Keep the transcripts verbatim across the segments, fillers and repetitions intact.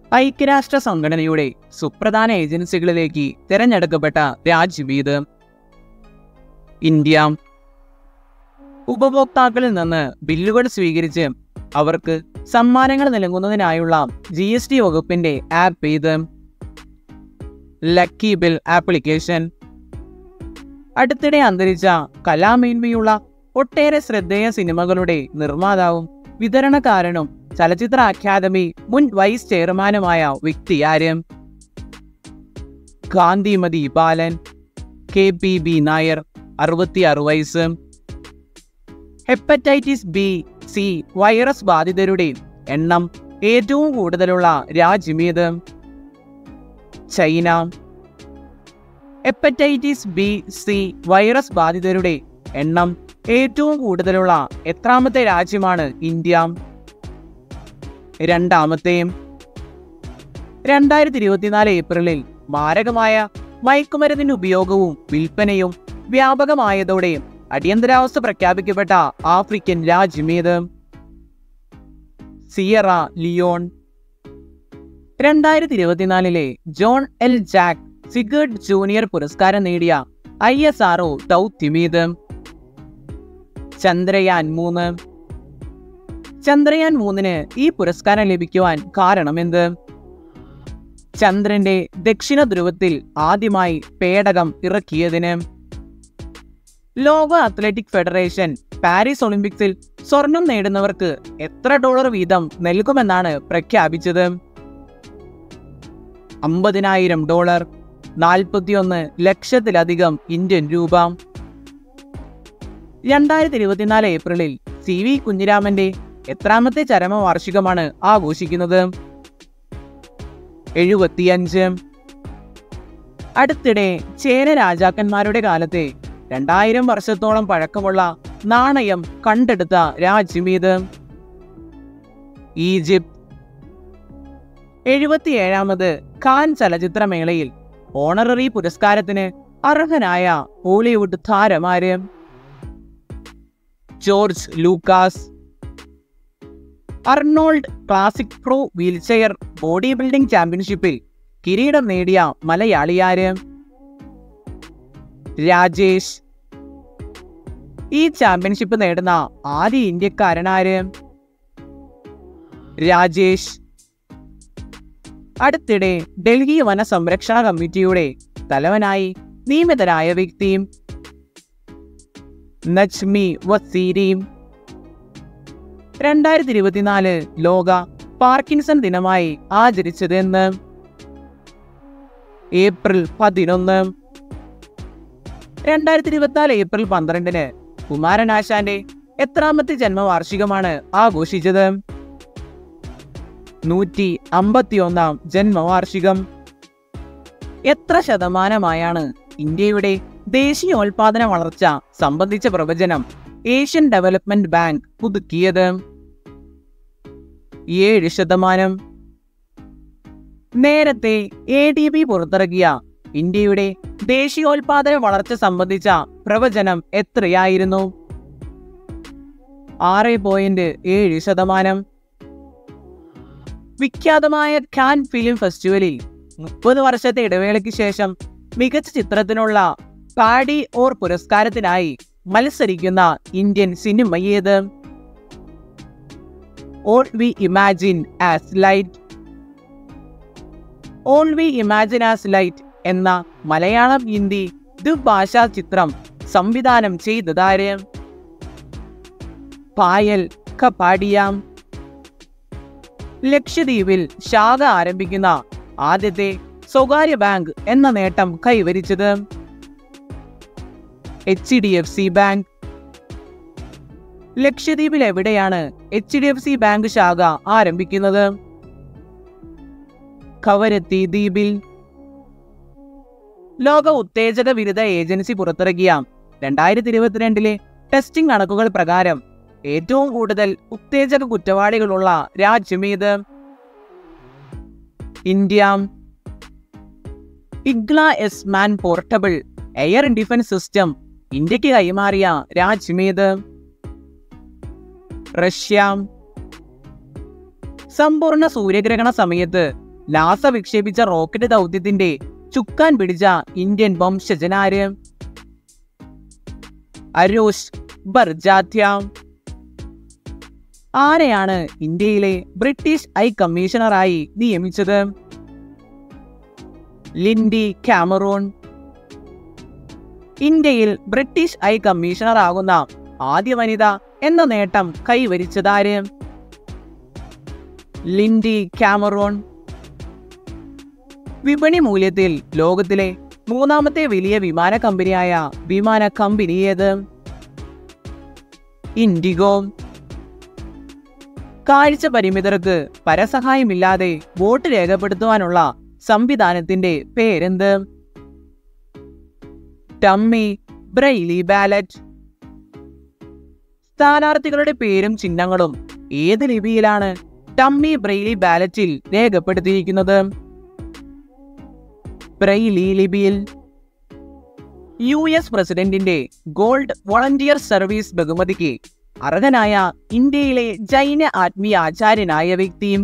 ഐക്യരാഷ്ട്ര സംഘടനയുടെ സുപ്രധാന ഏജൻസികളിലേക്ക് തിരഞ്ഞെടുക്കപ്പെട്ട രാജ്യമേത്? ഇന്ത്യ. ഉപഭോക്താക്കളിൽ നിന്ന് ബില്ലുകൾ സ്വീകരിച്ച് അവർക്ക് സമ്മാനങ്ങൾ നൽകുന്നതിനായുള്ള ജി എസ് ടി വകുപ്പിന്റെ ആപ്പ് ഏത്? Lucky bill application. അടുത്തിടെ അന്തരിച്ച കലാമേന്മയുള്ള ഒട്ടേറെ ശ്രദ്ധേയ സിനിമകളുടെ നിർമ്മാതാവും വിതരണക്കാരനും ചലച്ചിത്ര അക്കാദമി മുൻ വൈസ് ചെയർമാനുമായ വ്യക്തി ആര്? Kanthimathi Balan. K P B Nair, അറുപത്തിയാറ് വയസ്സ്. ഹെപ്പറ്റൈറ്റിസ് ബി സി വൈറസ് ബാധിതരുടെ എണ്ണം ഏറ്റവും കൂടുതലുള്ള രാജ്യമേത്? China. Hepatitis B C virus ബാധിതരുടെ എണ്ണം ഏറ്റവും കൂടുതലുള്ള എത്രാമത്തെ രാജ്യമാണ് ഇന്ത്യ? രണ്ടാമത്തെ. രണ്ടായിരത്തി ഇരുപത്തിനാല് ഏപ്രിലിൽ മാരകമായ മയക്കുമരുന്നിന്റെ ഉപയോഗവും വിൽപ്പനയും വ്യാപകമായതോടെ അടിയന്തരാവസ്ഥ പ്രഖ്യാപിക്കപ്പെട്ട ആഫ്രിക്കൻ രാജ്യമേത്? Sierra Leone. രണ്ടായിരത്തി ഇരുപത്തിനാലിലെ John L Jack Swigert junior പുരസ്കാരം നേടിയ ഐ എസ് ആർ ഒ ദൗത്യമേത്? ചന്ദ്രയാൻ മൂന്ന്. ചന്ദ്രയാൻ മൂന്നിന് ഈ പുരസ്കാരം ലഭിക്കുവാൻ കാരണമെന്ത്? ചന്ദ്രന്റെ ദക്ഷിണ ധ്രുവത്തിൽ ആദ്യമായി പേടകം ഇറക്കിയതിന്. ലോക അത്ലറ്റിക് ഫെഡറേഷൻ പാരീസ് ഒളിമ്പിക്സിൽ സ്വർണം നേടുന്നവർക്ക് എത്ര ഡോളർ വീതം നൽകുമെന്നാണ് പ്രഖ്യാപിച്ചത്? അമ്പതിനായിരം ഡോളർ, നാൽപ്പത്തിയൊന്ന് ലക്ഷത്തിലധികം ഇന്ത്യൻ രൂപ. രണ്ടായിരത്തി ഇരുപത്തിനാല് ഏപ്രിലിൽ സി വി കുഞ്ഞിരാമന്റെ എത്രാമത്തെ ചരമവാർഷികമാണ് ആഘോഷിക്കുന്നത്? എഴുപത്തിയഞ്ച്. അടുത്തിടെ ചേര രാജാക്കന്മാരുടെ കാലത്തെ രണ്ടായിരം വർഷത്തോളം പഴക്കമുള്ള നാണയം കണ്ടെടുത്ത രാജ്യമേത്? ഈജിപ്ത്. എഴുപത്തിയേഴാമത് കാൻ ചലച്ചിത്രമേളയിൽ ഓണററി പുരസ്കാരത്തിന് അർഹനായ ഹോളിവുഡ് താരമാര്? George Lucas. Arnold Classic pro wheelchair body building ചാമ്പ്യൻഷിപ്പിൽ കിരീടം നേടിയ മലയാളിയാര്? രാജേഷ്. ഈ ചാമ്പ്യൻഷിപ്പ് നേടുന്ന ആദ്യ ഇന്ത്യക്കാരനാര്? രാജേഷ്. അടുത്തിടെ ഡൽഹി വന സംരക്ഷണ കമ്മിറ്റിയുടെ തലവനായി നിയമിതനായ വ്യക്തി? നജ്മി വസീരി. രണ്ടായിരത്തി ഇരുപത്തിനാല് ലോക പാർക്കിൻസൺ ദിനമായി ആചരിച്ചത് എന്ന്? ഏപ്രിൽ പതിനൊന്ന്. രണ്ടായിരത്തി ഇരുപത്തിനാല് ഏപ്രിൽ പന്ത്രണ്ടിന് കുമാരനാശാന്റെ എത്രാമത്തെ ജന്മവാർഷികമാണ് ആഘോഷിച്ചത്? നൂറ്റി അമ്പത്തി ഒന്നാം ജന്മവാർഷികം. എത്ര ശതമാനമായാണ് ഇന്ത്യയുടെ ദേശീയോൽപാദന വളർച്ച സംബന്ധിച്ച പ്രവചനം ഏഷ്യൻ ഡെവലപ്മെന്റ് ബാങ്ക് പുതുക്കിയത്? ഏഴ് ശതമാനം. നേരത്തെ എ ഡി ബി പുറത്തിറക്കിയ ഇന്ത്യയുടെ ദേശീയോൽപാദന വളർച്ച സംബന്ധിച്ച പ്രവചനം എത്രയായിരുന്നു? ആറ് പോയിന്റ് ഏഴ് ശതമാനം. വിഖ്യാതമായ കാൻ ഫിലിം ഫെസ്റ്റിവലിൽ മുപ്പത് വർഷത്തെ ഇടവേളയ്ക്ക് ശേഷം മികച്ച ചിത്രത്തിനുള്ള പാഡി ഓർ പുരസ്കാരത്തിനായി മത്സരിക്കുന്ന ഇന്ത്യൻ സിനിമ ഏത്? All we imagine as light. All we imagine as light എന്ന മലയാളം ഹിന്ദി ദ്വിഭാഷാ ചിത്രം സംവിധാനം ചെയ്തതാര്? പായൽ കപാഡിയ. ലക്ഷദ്വീപിൽ ശാഖ ആരംഭിക്കുന്ന ആദ്യത്തെ സ്വകാര്യ ബാങ്ക് എന്ന നേട്ടം കൈവരിച്ചത്? H D F C bank. ലക്ഷദ്വീപിൽ എവിടെയാണ് H D F C bank ശാഖ ആരംഭിക്കുന്നത്? കവരത്തി ദ്വീപിൽ. ലോക ഉത്തേജക വിരുദ്ധ ഏജൻസി പുറത്തിറക്കിയ രണ്ടായിരത്തി ഇരുപത്തിരണ്ടിലെ ടെസ്റ്റിംഗ് കണക്കുകൾ പ്രകാരം ഏറ്റവും കൂടുതൽ ഉത്തേജക കുറ്റവാളികളുള്ള രാജ്യമേത്? India. Igla S man portable air defence system ഇന്ത്യക്ക് കൈമാറിയ രാജ്യമേത്? റഷ്യ. സമ്പൂർണ്ണ സൂര്യഗ്രഹണ സമയത്ത് നാസ വിക്ഷേപിച്ച റോക്കറ്റ് ദൗത്യത്തിന്റെ ചുക്കാൻ പിടിച്ച ഇന്ത്യൻ വംശജനാര്? അരോഷ് ബർജാത്യ. ആരെയാണ് ഇന്ത്യയിലെ ബ്രിട്ടീഷ് ഹൈ കമ്മീഷണറായി നിയമിച്ചത്? Lindy Cameron. ഇന്ത്യയിൽ ബ്രിട്ടീഷ് ഹൈ കമ്മീഷണർ ആകുന്ന ആദ്യ വനിത എന്ന നേട്ടം കൈവരിച്ചതാര്? Lindy Cameroon. വിപണി മൂല്യത്തിൽ ലോകത്തിലെ മൂന്നാമത്തെ വലിയ വിമാന കമ്പനിയായ വിമാന കമ്പനി ഏത്? ഇൻഡിഗോ. കാഴ്ച പരിമിതർക്ക് പരസഹായമില്ലാതെ വോട്ട് രേഖപ്പെടുത്തുവാനുള്ള സംവിധാനത്തിന്റെ പേരെന്ത്? Dummy Braille ballot. സ്ഥാനാർത്ഥികളുടെ പേരും ചിഹ്നങ്ങളും ഏത് ലിപിയിലാണ് ടമ്മി ബ്രെയിലി ബാലറ്റിൽ രേഖപ്പെടുത്തിയിരിക്കുന്നത്? ബ്രെയിലി ലിപിയിൽ. യു എസ് പ്രസിഡന്റിന്റെ ഗോൾഡ് വോളണ്ടിയർ സർവീസ് ബഹുമതിക്ക് അർഹനായ ഇന്ത്യയിലെ ജൈന ആത്മീയാചാര്യനായ വ്യക്തിയും?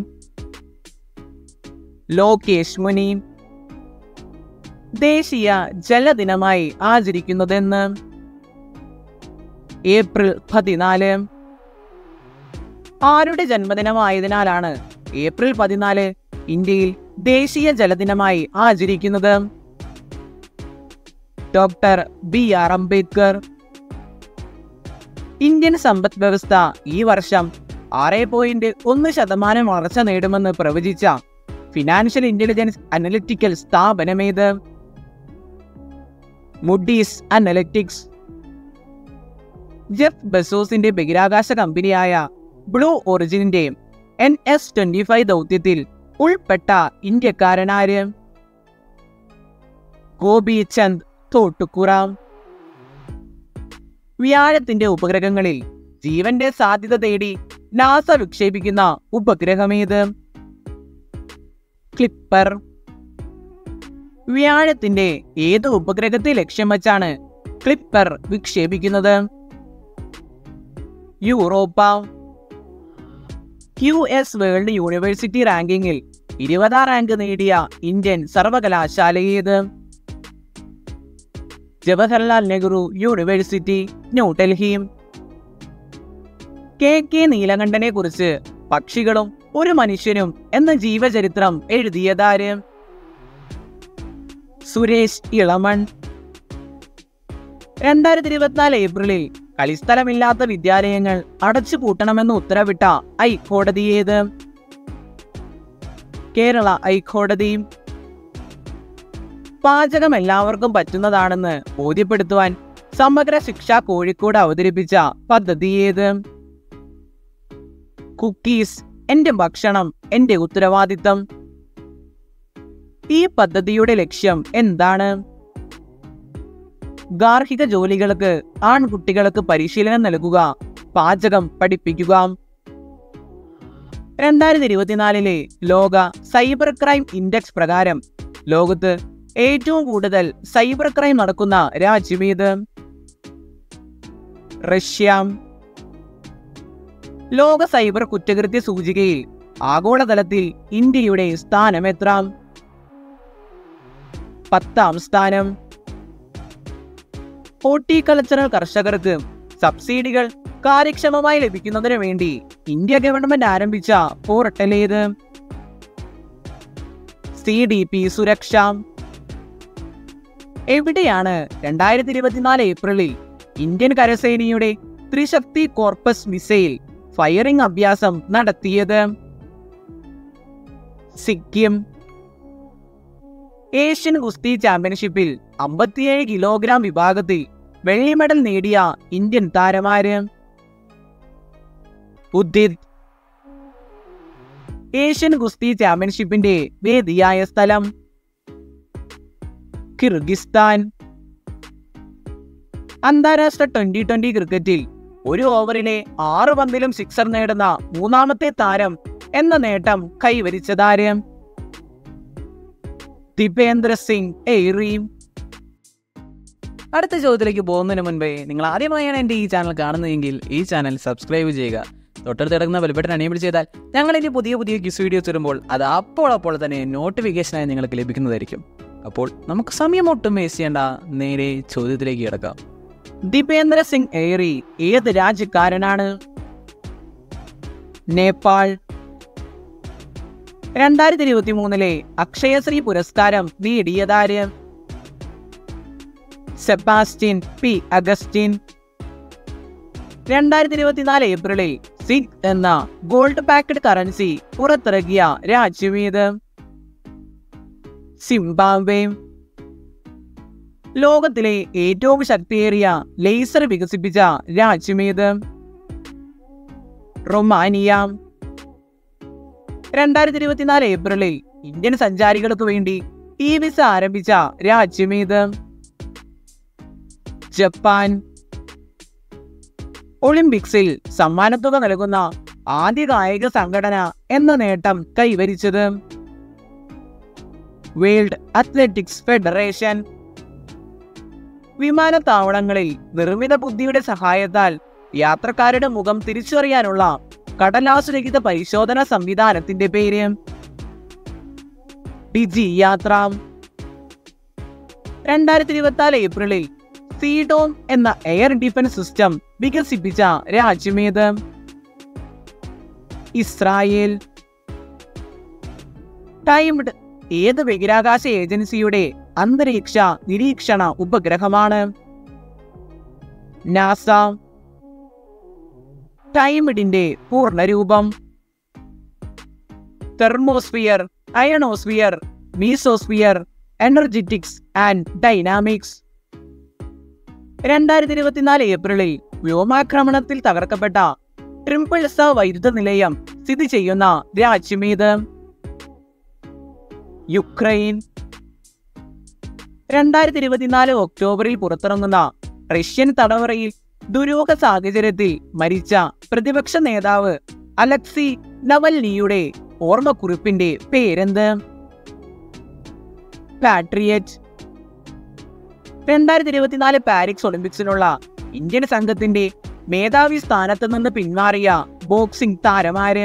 ലോകേഷ് മുനി. ദേശീയ ജലദിനമായി ആചരിക്കുന്നതെന്ന്? ഏപ്രിൽ പതിനാല്. ആരുടെ ജന്മദിനമായതിനാലാണ് ഏപ്രിൽ പതിനാല് ഇന്ത്യയിൽ ദേശീയ ജലദിനമായി ആചരിക്കുന്നത്? Doctor B R Ambedkar. Indian സമ്പദ് വ്യവസ്ഥ ഈ വർഷം ആറ് പോയിന്റ് ഒന്ന് ശതമാനം വളർച്ച നേടുമെന്ന് പ്രവചിച്ച ഫിനാൻഷ്യൽ ഇന്റലിജൻസ് അനലിറ്റിക്കൽ സ്ഥാപനമേത്? Moody's analytics. ജെഫ് ബെസോസിന്റെ ബഹിരാകാശ കമ്പനിയായ ബ്ലൂ ഒറിജിനിന്റെ എൻ എസ് ട്വന്റി ഫൈവ് ദൗത്യത്തിൽ ഉൾപ്പെട്ട ഇന്ത്യക്കാരനാര്? ഗോപി ചന്ദ് തോട്ടുക്കുറ. വ്യാഴത്തിന്റെ ഉപഗ്രഹങ്ങളിൽ ജീവന്റെ സാധ്യത തേടി നാസ വിക്ഷേപിക്കുന്ന ഉപഗ്രഹമേത്? ക്ലിപ്പർ. വ്യാഴത്തിന്റെ ഏത് ഉപഗ്രഹത്തെ ലക്ഷ്യം വച്ചാണ് ക്ലിപ്പർ വിക്ഷേപിക്കുന്നത്? Europa. Q S world university റാങ്കിങ്ങിൽ ഇരുപതാം റാങ്ക് നേടിയ ഇന്ത്യൻ സർവകലാശാലയേത്? Jawaharlal Nehru university, New Delhi. K K നീലകണ്ഠനെ കുറിച്ച് പക്ഷികളും ഒരു മനുഷ്യനും എന്ന ജീവചരിത്രം എഴുതിയതാര്? സുരേഷ് ഇളമൺ. രണ്ടായിരത്തി ഇരുപത്തിനാല് ഏപ്രിലിൽ കളിസ്ഥലമില്ലാത്ത വിദ്യാലയങ്ങൾ അടച്ചുപൂട്ടണമെന്ന് ഉത്തരവിട്ട ഹൈക്കോടതി ഏത്? കേരള ഹൈക്കോടതി. പാചകം എല്ലാവർക്കും പറ്റുന്നതാണെന്ന് ബോധ്യപ്പെടുത്തുവാൻ സമഗ്ര ശിക്ഷ കോഴിക്കോട് അവതരിപ്പിച്ച പദ്ധതി ഏത്? കുക്കീസ് എന്റെ ഭക്ഷണം എന്റെ ഉത്തരവാദിത്തം. ഈ പദ്ധതിയുടെ ലക്ഷ്യം എന്താണ്? ഗാർഹിക ജോലികൾക്ക് ആൺകുട്ടികൾക്ക് പരിശീലനം നൽകുക, പാചകം പഠിപ്പിക്കുക. രണ്ടായിരത്തി ഇരുപത്തിനാലിലെ ലോക സൈബർ ക്രൈം ഇൻഡെക്സ് പ്രകാരം ലോകത്ത് ഏറ്റവും കൂടുതൽ സൈബർ ക്രൈം നടക്കുന്ന രാജ്യമേത്? റഷ്യ. ലോക സൈബർ കുറ്റകൃത്യ സൂചികയിൽ ആഗോളതലത്തിൽ ഇന്ത്യയുടെ സ്ഥാനം എത്ര? പത്താം സ്ഥാനം. ഹോർട്ടികൾച്ചറൽ കർഷകർക്ക് സബ്സിഡികൾ കാര്യക്ഷമമായി ലഭിക്കുന്നതിന് വേണ്ടി ഇന്ത്യ ഗവൺമെന്റ് ആരംഭിച്ച പോർട്ടൽ ഏത്? C D P Suraksha. എവിടെയാണ് രണ്ടായിരത്തി ഇരുപത്തിനാല് ഏപ്രിലിൽ ഇന്ത്യൻ കരസേനയുടെ ത്രിശക്തി കോർപ്പസ് മിസൈൽ ഫയറിംഗ് അഭ്യാസം നടത്തിയത്? സിക്കിം. ഏഷ്യൻ ഗുസ്തി ചാമ്പ്യൻഷിപ്പിൽ അമ്പത്തിയേഴ് കിലോഗ്രാം വിഭാഗത്തിൽ വെള്ളി മെഡൽ നേടിയ ഇന്ത്യൻ താരമാര്? ഉദിത്. ഏഷ്യൻ ഗുസ്തി ചാമ്പ്യൻഷിപ്പിന്റെ വേദിയായ സ്ഥലം? കിർഗിസ്ഥാൻ. അന്താരാഷ്ട്ര ട്വന്റി ട്വന്റി ക്രിക്കറ്റിൽ ഒരു ഓവറിലെ ആറ് പന്തിലും സിക്സർ നേടുന്ന മൂന്നാമത്തെ താരം എന്ന നേട്ടം കൈവരിച്ചതാര്? ദീപേന്ദ്ര സിംഗ് എയ്റി. അടുത്ത ചോദ്യത്തിലേക്ക് പോകുന്നതിന് മുൻപേ നിങ്ങൾ ആദ്യമായാണ് എൻ്റെ ഈ ചാനൽ കാണുന്നതെങ്കിൽ ഈ ചാനൽ സബ്സ്ക്രൈബ് ചെയ്യുക. തൊട്ടടുത്ത് കിടക്കുന്ന ബെൽ ബട്ടൺ എനേബിൾ ചെയ്താൽ ഞങ്ങൾ ഇനി പുതിയ പുതിയ ക്വിസ് വീഡിയോസ് വരുമ്പോൾ അത് അപ്പോൾ അപ്പോൾ തന്നെ നോട്ടിഫിക്കേഷനായി നിങ്ങൾക്ക് ലഭിക്കുന്നതായിരിക്കും. അപ്പോൾ നമുക്ക് സമയം ഒട്ടും വേസ്റ്റ് ചെയ്യേണ്ട, നേരെ ചോദ്യത്തിലേക്ക് കിടക്കാം. ദീപേന്ദ്ര സിംഗ് ഏറി ഏത് രാജ്യക്കാരനാണ്? നേപ്പാൾ. രണ്ടായിരത്തി ഇരുപത്തി മൂന്നിലെ അക്ഷയശ്രീ പുരസ്കാരം നേടിയതാര്? Sebastian P Augustine. രണ്ടായിരത്തി ഇരുപത്തിനാല് ഏപ്രിലിൽ സിഗ് എന്ന ഗോൾഡ് ബാക്ക്ഡ് കറൻസി പുറത്തിറക്കിയ രാജ്യമേത്? സിംബാബ്വെ. ലോകത്തിലെ ഏറ്റവും ശക്തിയേറിയ ലേസർ വികസിപ്പിച്ച രാജ്യമേത്? റൊമാനിയ. രണ്ടായിരത്തി ഇരുപത്തിനാല് ഏപ്രിലിൽ ഇന്ത്യൻ സഞ്ചാരികൾക്ക് വേണ്ടി ഇ വിസ ആരംഭിച്ച രാജ്യമേത്? ജപ്പാൻ. ഒളിമ്പിക്സിൽ സമ്മാനത്തുക നൽകുന്ന ആദ്യ കായിക സംഘടന എന്ന നേട്ടം കൈവരിച്ചത്? World athletics federation. വിമാനത്താവളങ്ങളിൽ നിർമ്മിത ബുദ്ധിയുടെ സഹായത്താൽ യാത്രക്കാരുടെ മുഖം തിരിച്ചറിയാനുള്ള കടലാസുരഹിത പരിശോധന സംവിധാനത്തിന്റെ പേര്? ഡിജി യാത്ര. രണ്ടായിരത്തി ഇരുപത്തിനാല് ഏപ്രിലിൽ സീഡോം എന്ന എയർ ഡിഫൻസ് സിസ്റ്റം വികസിപ്പിച്ച രാജ്യമേത്? ഇസ്രായേൽ. ടൈംഡ് ഏത് ബഹിരാകാശ ഏജൻസിയുടെ അന്തരീക്ഷ നിരീക്ഷണ ഉപഗ്രഹമാണ്? നാസ. ടൈംഡിന്റെ പൂർണ്ണരൂപം? Thermosphere, ionosphere, mesosphere, energetics and dynamics. രണ്ടായിരത്തി ഇരുപത്തിനാല് ഏപ്രിലിൽ വ്യോമാക്രമണത്തിൽ തകർക്കപ്പെട്ട ട്രിപ്പിൾ സ വൈദ്യുത നിലയം സ്ഥിതി ചെയ്യുന്ന രാജ്യമേത്? യുക്രൈൻ. രണ്ടായിരത്തി ഇരുപത്തിനാല് ഒക്ടോബറിൽ പുറത്തിറങ്ങുന്ന റഷ്യൻ തടവറയിൽ ദുരൂഹ സാഹചര്യത്തിൽ മരിച്ച പ്രതിപക്ഷ നേതാവ് അലക്സി നവൽനിയുടെ ഓർമ്മക്കുറിപ്പിന്റെ പേരെന്ത്? പാട്രിയറ്റ്. രണ്ടായിരത്തി ഇരുപത്തിനാല് പാരീസ് ഒളിമ്പിക്സിനുള്ള ഇന്ത്യൻ സംഘത്തിന്റെ മേധാവി സ്ഥാനത്ത് നിന്ന് പിന്മാറിയ ബോക്സിംഗ് താരമാര്?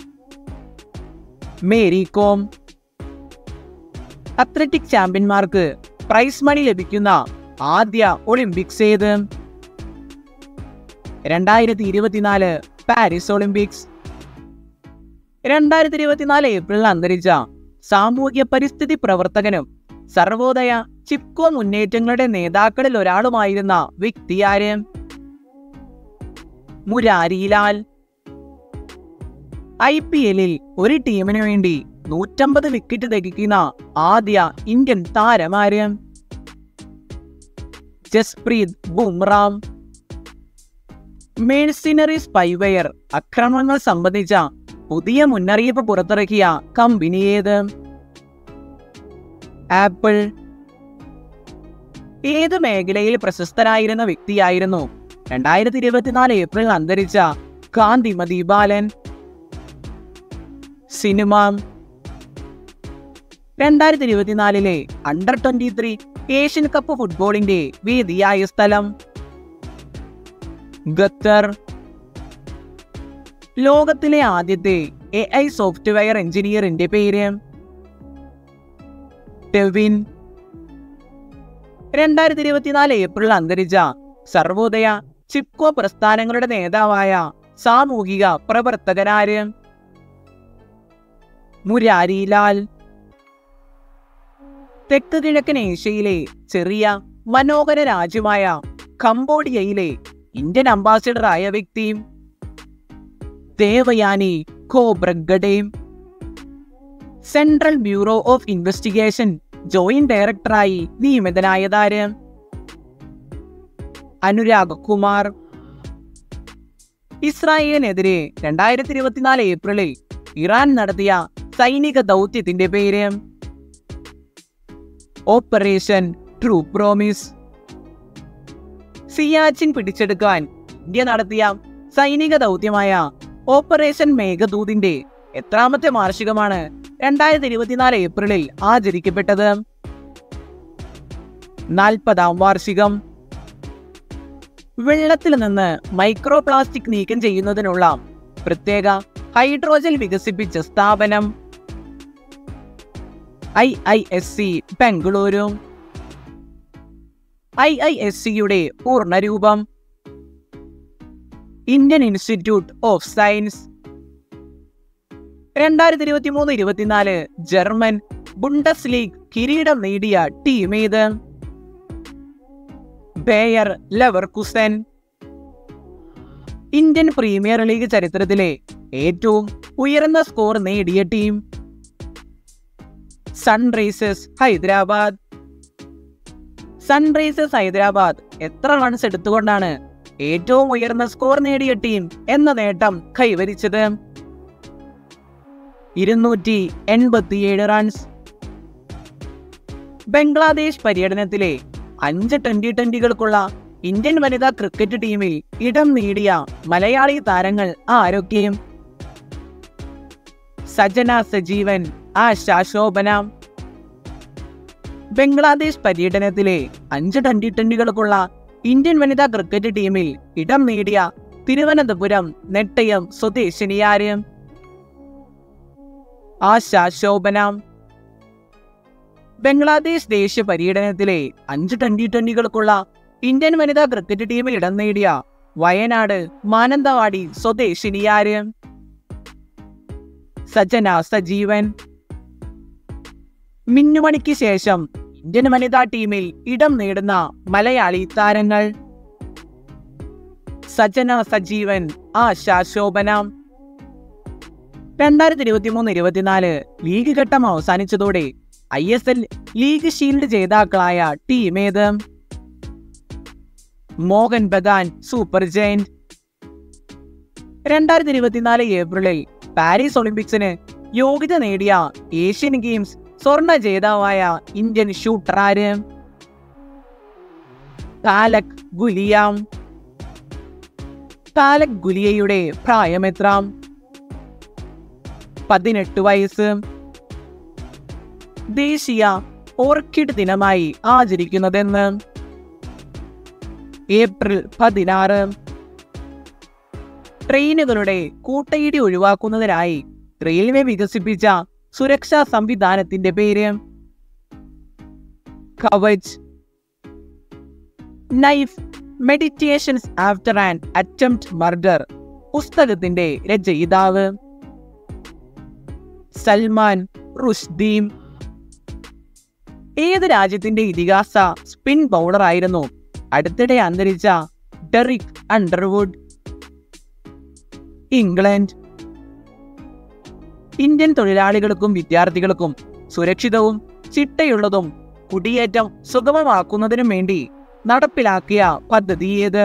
മേരി കോം. അത്ലറ്റിക് ചാമ്പ്യന്മാർക്ക് പ്രൈസ് മണി ലഭിക്കുന്ന ആദ്യ ഒളിമ്പിക്സ് ഏത്? രണ്ടായിരത്തി ഇരുപത്തിനാല് പാരീസ് ഒളിമ്പിക്സ്. രണ്ടായിരത്തി ഇരുപത്തിനാല് ഏപ്രിലിൽ അന്തരിച്ച സാമൂഹ്യ പരിസ്ഥിതി പ്രവർത്തകനും സർവോദയ ചിപ്കോ മുന്നേറ്റങ്ങളുടെ നേതാക്കളിൽ ഒരാളുമായിരുന്ന വ്യക്തിയാര്? മുരാരിലാൽ. ഐ പി എല്ലിൽ ഒരു ടീമിനു വേണ്ടി നൂറ്റമ്പത് വിക്കറ്റ് തികയ്ക്കുന്ന ആദ്യ ഇന്ത്യൻ താരമാര്? ജസ്പ്രീത് ബുംറ. മേഴ്സിനറി സ്പൈവെയർ ആക്രമണങ്ങൾ സംബന്ധിച്ച പുതിയ മുന്നറിയിപ്പ് പുറത്തിറക്കിയ കമ്പനി ഏത്? ആപ്പിൾ. ഏത് മേഖലയിൽ പ്രശസ്തനായിരുന്ന വ്യക്തിയായിരുന്നു രണ്ടായിരത്തി ഇരുപത്തിനാല് ഏപ്രിൽ അന്തരിച്ച കാന്തിമതി ബാലൻ? സിനിമ. രണ്ടായിരത്തി ഇരുപത്തിനാലിലെ under twenty three Asian cup ഫുട്ബോളിന്റെ വേദിയായ സ്ഥലം? ഖത്തർ. ലോകത്തിലെ ആദ്യത്തെ എ ഐ സോഫ്റ്റ്വെയർ എഞ്ചിനീയറിന്റെ പേര്? ഡെവിൻ. രണ്ടായിരത്തി ഇരുപത്തിനാല് ഏപ്രിൽ അന്തരിച്ച സർവോദയ ചിപ്കോ പ്രസ്ഥാനങ്ങളുടെ നേതാവായ സാമൂഹിക പ്രവർത്തകനാര്? മുരാരിലാൽ. തെക്ക് കിഴക്കൻ ഏഷ്യയിലെ ചെറിയ മനോഹര രാജ്യമായ കംബോഡിയയിലെ ഇന്ത്യൻ അംബാസിഡർ ആയ വ്യക്തി? Devyani Khobragade. Central bureau of investigation joint ഡയറക്ടറായി നിയമിതനായതാര്? അനുരാഗ് കുമാർ. ഇസ്രായേലിനെതിരെ രണ്ടായിരത്തി ഇരുപത്തിനാല് ഏപ്രിലിൽ ഇറാൻ നടത്തിയ സൈനിക ദൗത്യത്തിന്റെ പേര്? Operation true promise. സിയാച്ചിൻ പിടിച്ചെടുക്കാൻ ഇന്ത്യ നടത്തിയ സൈനിക ദൗത്യമായ ഓപ്പറേഷൻ മേഘദൂതിന്റെ എത്രാമത്തെ വാർഷികമാണ് രണ്ടായിരത്തി ഇരുപത്തിനാല് ഏപ്രിലിൽ ആചരിക്കപ്പെട്ടത്? നാൽപ്പതാം വാർഷികം. വെള്ളത്തിൽ നിന്ന് മൈക്രോ പ്ലാസ്റ്റിക് നീക്കം ചെയ്യുന്നതിനുള്ള പ്രത്യേക ഹൈഡ്രോജൽ വികസിപ്പിച്ച സ്ഥാപനം? I I S C Bengaluru. I I S സിയുടെ പൂർണ്ണരൂപം? Indian institute of science. രണ്ടായിരത്തി ഇരുപത്തി മൂന്ന് ഇരുപത്തിനാല് ജർമ്മൻ ബുണ്ടസ് ലീഗ് കിരീടം നേടിയ ടീം ഏത്? Bayer Leverkusen. Indian premier league ചരിത്രത്തിലെ ഏറ്റവും ഉയർന്ന സ്കോർ നേടിയ team? Sunrisers Hyderabad. Sunrisers Hyderabad എത്ര റൺസ് എടുത്തുകൊണ്ടാണ് ഏറ്റവും ഉയർന്ന സ്കോർ നേടിയ ടീം എന്ന നേട്ടം കൈവരിച്ചത്? ഇരുന്നൂറ്റി എൺപത്തിയേഴ് റൺസ്. ബംഗ്ലാദേശ് പര്യടനത്തിലെ അഞ്ച് ട്വന്റി ട്വന്റികൾക്കുള്ള ഇന്ത്യൻ വനിതാ ക്രിക്കറ്റ് ടീമിൽ ഇടം നേടിയ മലയാളി താരങ്ങൾ ആരൊക്കെയും? സജന സജീവൻ, ആശാ ശോഭന. ബംഗ്ലാദേശ് പര്യടനത്തിലെ അഞ്ച് ട്വന്റി ട്വന്റികൾക്കുള്ള ഇന്ത്യൻ വനിതാ ക്രിക്കറ്റ് ടീമിൽ ഇടം നേടിയ തിരുവനന്തപുരം നെട്ടയം സ്വദേശിനിയാര്? ആശാ ശോഭന. ബംഗ്ലാദേശ് ദേശീയ പര്യടനത്തിലെ അഞ്ച് ട്വന്റി ട്വന്റികൾക്കുള്ള ഇന്ത്യൻ വനിതാ ക്രിക്കറ്റ് ടീമിൽ ഇടം നേടിയ വയനാട് മാനന്തവാടി സ്വദേശിനിയാര്? സജന സജീവൻ. മിന്നുമണിക്ക് ശേഷം ഇന്ത്യൻ വനിതാ ടീമിൽ ഇടം നേടുന്ന മലയാളി താരങ്ങൾ? സജന സജീവൻ, ആശാ ശോഭന. രണ്ടായിരത്തി ഇരുപത്തി മൂന്ന് ഇരുപത്തിനാല് ലീഗ് ഘട്ടം അവസാനിച്ചതോടെ I S L league shield ജേതാക്കളായ ടീം ഏത്? Mohun Bagan super giant. രണ്ടായിരത്തി ഇരുപത്തിനാല് ഏപ്രിലിൽ പാരീസ് ഒളിമ്പിക്സിന് യോഗ്യത നേടിയ ഏഷ്യൻ ഗെയിംസ് സ്വർണ ജേതാവായ ഇന്ത്യൻ ഷൂട്ടർ ആര്? താലക് ഗുലിയ. താലക് ഗുലിയയുടെ പ്രായം എത്ര? പതിനെട്ട് വയസ്സ്. ദേശീയ ഓർക്കിഡ് ദിനമായി ആചരിക്കുന്നതെന്ന്? ഏപ്രിൽ പതിനാറ്. ട്രെയിനുകളുടെ കൂട്ടയിടി ഒഴിവാക്കുന്നതിനായി റെയിൽവേ വികസിപ്പിച്ച സുരക്ഷാ സംവിധാനത്തിന്റെ പേര്? Kavach. Knife meditations after an attempt murder പുസ്തകത്തിന്റെ രചയിതാവ്? സൽമാൻ റുഷ്ദി. ഏത് രാജ്യത്തിന്റെ ഇതിഹാസ സ്പിൻ ബൗളർ ആയിരുന്നു അടുത്തിടെ അന്തരിച്ച ഡെറിക് അണ്ടർവുഡ്? ഇംഗ്ലണ്ട്. ഇന്ത്യൻ തൊഴിലാളികൾക്കും വിദ്യാർത്ഥികൾക്കും സുരക്ഷിതവും ചിട്ടയുള്ളതും കുടിയേറ്റം സുഗമമാക്കുന്നതിനും വേണ്ടി നടപ്പിലാക്കിയ പദ്ധതി ഏത്?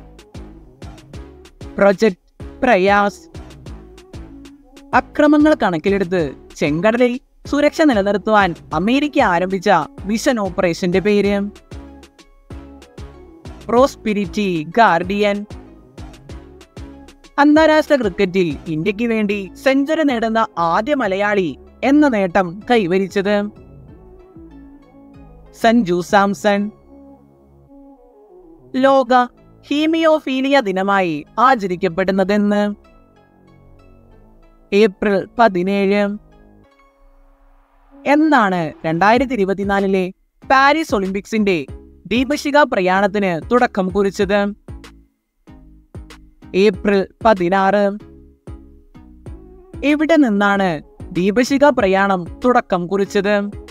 പ്രൊജക്ട് പ്രയാസ്. അക്രമങ്ങൾ കണക്കിലെടുത്ത് ചെങ്കടലിൽ സുരക്ഷ നിലനിർത്തുവാൻ അമേരിക്ക ആരംഭിച്ച മിഷൻ ഓപ്പറേഷന്റെ പേര്? Prosperity guardian. അന്താരാഷ്ട്ര ക്രിക്കറ്റിൽ ഇന്ത്യക്ക് വേണ്ടി സെഞ്ചുറി നേടുന്ന ആദ്യ മലയാളി എന്ന നേട്ടം കൈവരിച്ചത്? സഞ്ജു സാംസൺ. ലോക ഹീമിയോഫീലിയ ദിനമായി ആചരിക്കപ്പെടുന്നതെന്ന്? ഏപ്രിൽ പതിനേഴ്. എന്നാണ് രണ്ടായിരത്തി ഇരുപത്തിനാലിലെ പാരീസ് ഒളിമ്പിക്സിന്റെ ദീപശിഖ പ്രയാണത്തിന് തുടക്കം കുറിച്ചത്? ഏപ്രിൽ പതിനാറ്. എവിടെ നിന്നാണ് ദീപശിഖ പ്രയാണം തുടക്കം കുറിച്ചത്?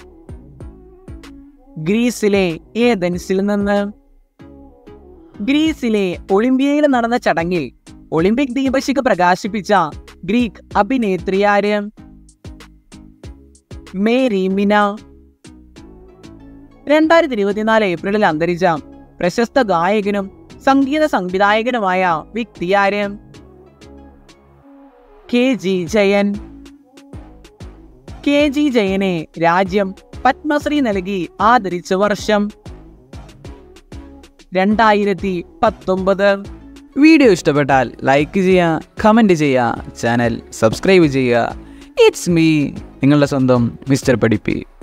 ഗ്രീസിലെ ഏതൻസിൽ നിന്ന്. ഗ്രീസിലെ ഒളിമ്പിയയിൽ നടന്ന ചടങ്ങിൽ ഒളിമ്പിക് ദീപശിഖ പ്രകാശിപ്പിച്ച ഗ്രീക്ക് അഭിനേത്രിയാര്? മേരി മിന. രണ്ടായിരത്തി ഇരുപത്തിനാല് ഏപ്രിലിൽ അന്തരിച്ച പ്രശസ്ത ഗായകനും സംഗീത സംവിധായകനുമായ വ്യക്തിയാര്? K G Jayan. K G ജയനെ രാജ്യം പത്മശ്രീ നൽകി ആദരിച്ച വർഷം? രണ്ടായിരത്തി പത്തൊമ്പത്. വീഡിയോ ഇഷ്ടപ്പെട്ടാൽ ലൈക്ക് ചെയ്യുക, കമൻറ്റ് ചെയ്യുക, ചാനൽ സബ്സ്ക്രൈബ് ചെയ്യുക. ഇറ്റ്സ് മീ, നിങ്ങളുടെ സ്വന്തം മിസ്റ്റർ പഠിപ്പി.